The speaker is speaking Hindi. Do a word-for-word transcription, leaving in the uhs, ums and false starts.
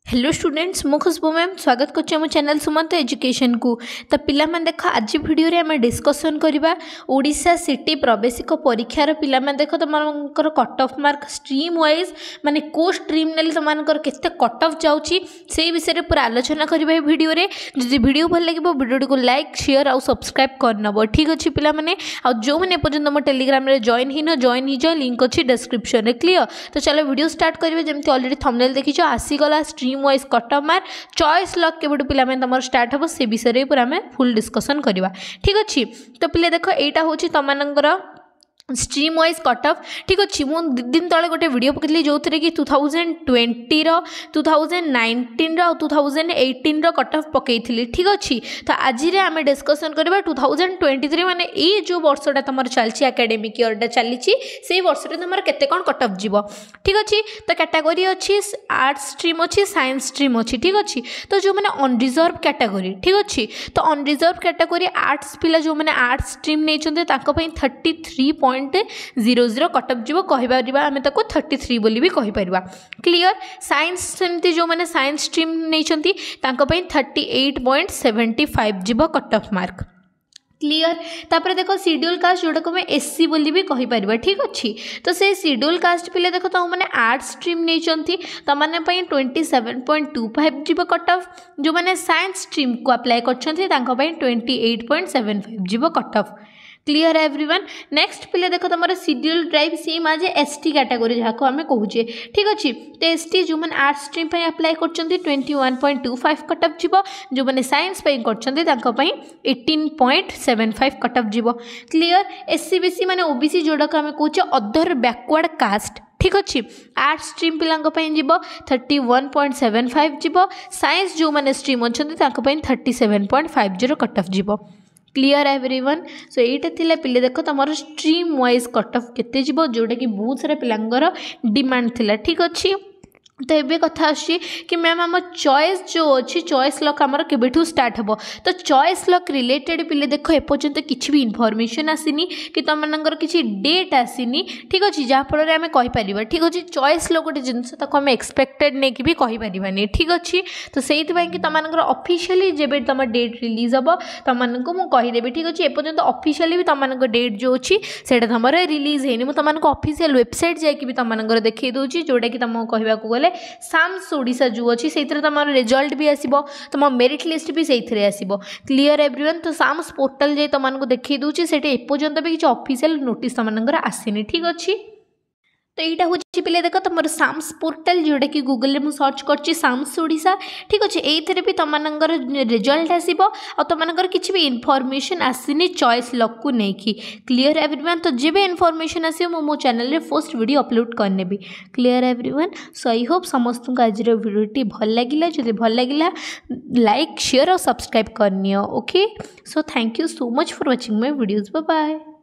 हेलो स्टूडेंट्स मु खुशबू मैम स्वागत कर चैनल सुमंत एजुकेशन को। तो पिला मन देख आज वीडियो रे हमें डिस्कसन करबा ओडिशा सिटी प्रवेशिक परीक्षार पिला मन देख तुमकर cut off mark stream wise माने को स्ट्रीम नेले तुमकर केते कट ऑफ जाउची से विषय पूरा आलोचना करबा वीडियो रे। जदि वीडियो भल लगे वीडियो को लाइक शेयर और सब्सक्राइब करनब ठीक अच्छे पिला माने। आ जो मैंने पर्यटन मो टेलीग्राम रे जॉइन हिन जॉइन ही जाओ लिंक अच्छी डिस्क्रिप्शन में क्लियर। तो चलो वीडियो स्टार्ट करेंगे जमी अलरेडी थंबनेल देखी आसीगला stream wise cut off mark choice lock के पिला तुम स्टार्ट हम से विषय पूरा आम फुल डिस्कसन करवा ठीक अच्छे। तो पिले देख यहाँ हूँ तुम स्ट्रीम वाइज कट ऑफ ठीक अच्छे। मुझे दु दिन तले गोटे वीडियो पकड़ी जो थे कि two thousand twenty two thousand nineteen और two thousand eighteen cut off पकई ठीक अच्छे। तो आज आम डिस्कसन करवा टू थाउजेंड ट्वेंटी थ्री माने ये जो वर्षटा तुम चलती एकेडमिक इयरटा चली से वर्ष तुम केते कौन कट ऑफ जीव ठीक अच्छे। तो कैटेगरी अच्छी आर्ट्स स्ट्रीम अच्छी साइंस स्ट्रीम अच्छी ठीक अच्छे। तो जो मैंने अनरिजर्व कैटेगरी ठीक अच्छे। तो अनरिजर्व कैटेगरी आर्ट्स पिला जो मैंने आर्ट्स स्ट्रीम नहीं thirty three point zero zero cut off जीव कहीपर आम थर्टी थ्री बोली भी कहीपर क्लियर। साइंस सेमती जो मैंने साइंस स्ट्रीम नहीं thirty eight point seventy five जीव कट ऑफ मार्क क्लियर। तापर देखो शेड्यूल कास्ट जोटा को मैं एससी बोली भी कहीपर ठीक अच्छे। तो से शेड्यूल कास्ट पिले देखो तो मैंने आर्ट्स स्ट्रीम नहीं तो मैंने twenty seven point two five जीव कट ऑफ जो मैंने साइंस स्ट्रीम को अप्लाई कर twenty eight point seven five जीव cut off clear everyone. Next पिले देखो तुम शेड्यूल ड्राइव सेम आज एसटी कैटेगरी जहाँ को आम कहूचे ठीक अच्छे। तो एसटी जो मैंने आर्ट्स स्ट्रीम अप्लाई कर twenty one point two five cut off जीव जो मैंने साइंस कर eighteen point seven five cut off जीव क्लियर। एससी बीसी माने ओबीसी जोड़ा को आम कहूचे अदर बैकवर्ड कास्ट ठीक अच्छे। आर्ट्स स्ट्रीम पिलांई जीव thirty one point seven five जीव साइंस जो मैंने स्ट्रीम अच्छा thirty seven point five zero cut off जीव क्लियर एवरीवन। सो यहाँ थिला पिले देख तुम स्ट्रीम वाइज कट ऑफ केते जीव जोटा कि बहुत सारा पिलांगर डिमांड थिला ठीक अच्छे। तो ये कथा आसी कि मैम आम चॉइस जो अच्छी चॉइस लक आमर केबेठू स्टार्ट हम। तो चॉइस लक रिलेटेड पिले देख एपर्यंत किसी भी इनफॉरमेशन आसीनी कि तुम मनकर किसी डेट आसीनी ठीक अच्छे जहाँफल आम कहीपर ठीक अच्छे। चॉइस लक गोटे जिनस आम एक्सपेक्टेड नहीं भी कहीपर ठीक अच्छे। तो से कि तुम ऑफिशियली जब तुम डेट रिलीज हम तुमको मुझे कहीदेवी ठीक अच्छे। एपर्यंत ऑफिशियली भी तुम डेट जो अच्छी से तुम रिलीज है तुमको ऑफिशियल वेबसाइट जाकि तुम देखी दूसरी जोटा कि तुम कहवाक गले साम्स ओडिशा जो अच्छी से तुम रिजल्ट भी आसो तुम मेरिट लिस्ट भी से आसो क्लियर एवरीवन। तो साम्स पोर्टाल जाए तुमको देखी दूसरी से एपर्यंत भी किसी ऑफिशियल नोटिस तुमको आसनी ठीक अच्छे। तो यहाँ हूँ पिले देख तुम साम्स पोर्टाल जोटा कि गूगल में सर्च कर साम्स ओडिशा ठीक अच्छे। ये भी तुम रिजल्ट आसो और तुम किसी भी इनफॉरमेशन आसनी चॉइस लक को लेकिन क्लियर एवरीवन। तो जब इनफॉरमेशन आसो मो चैनल रे फर्स्ट वीडियो अपलोड करने भी clear everyone. So I hope समस्त को आज वीडियो भल लगे जब भल लगे लाइक शेयर और सब्सक्राइब करनी okay. So thank you so much for watching my videos bye bye.